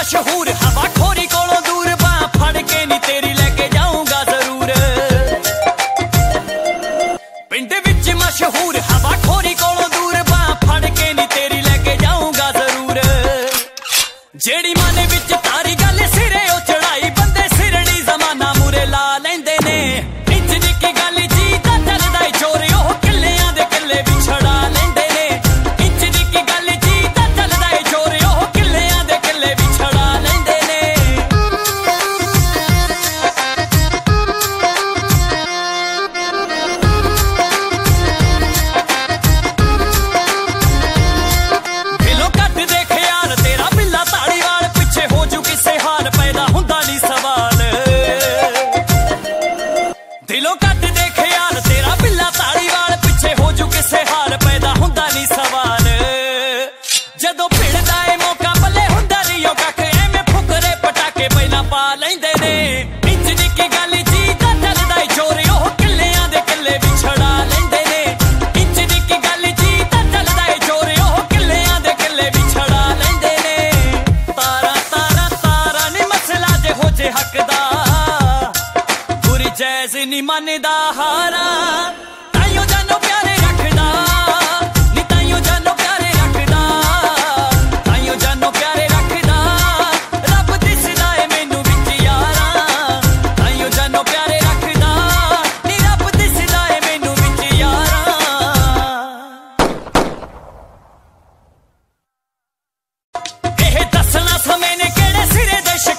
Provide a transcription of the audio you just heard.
मशहूर हवा खोरी कोलों दूर बां फड़ के नी तेरी लेके जाऊंगा जरूर। पिंड विच मशहूर हवा खोरी कोलों दूर बां फड़ के नी तेरी लेके जाऊंगा जरूर। जेड़ी माने विच तारी गल सिरे ओ चढ़ाई बंदे सिरड़ी जमाना मुरे ला लेंदे ने। इंच निक्की गल जी दा चलदा ई चोर ओह किल्लियां दे किल्ले भी छड़ा लेंदे ने। इंच निक्की गल जी दा चलदा ई चोर ओह किल्लियां दे किल्ले भी छड़ा लेंदे ने। दिलों कट देख यार तेरा बिल्ला ताड़ी वाल पिछे हो जू किसे हाल पैदा हुंदा नहीं सवाल। दिलों कट देख यार तेरा बिल्ला ताड़ी वाल पिछे हो जू किसे हाल पैदा हुंदा नहीं सवाल। जदों भिड़दा ए मौका बल्ले हुंदा नहीं ओ कख एवें फुकरे पटाके पहला पा लैंदे ने। इंच निक्की गल जी दा चलदा ई चोर ओह किल्लियां दे किल्ले भी छड़ा लैंदे ने। इंच निक्की गल जी दा चलदा ई चोर ओह किल्लियां दे किल्ले भी छड़ा लैंदे ने। तारा तारा तारा नी मसला जे हो जे हक दा बुरी जैज नी मनदा हारा। ताइयों जानो प्यारे रखदा नी ताइयों जानो प्यारे रखदा। ताइयों जानो प्यारे रखदा रब दिसदा ए मैनू विच यारा। ताइयों जानो प्यारे रखदा नी रब दिसदा ए मैनू विच यारा। ਇਹ ਦੱਸਣਾ ਸਮੇਂ ਨੇ ਕਿਹੜੇ ਸਿਰੇ ਦੇ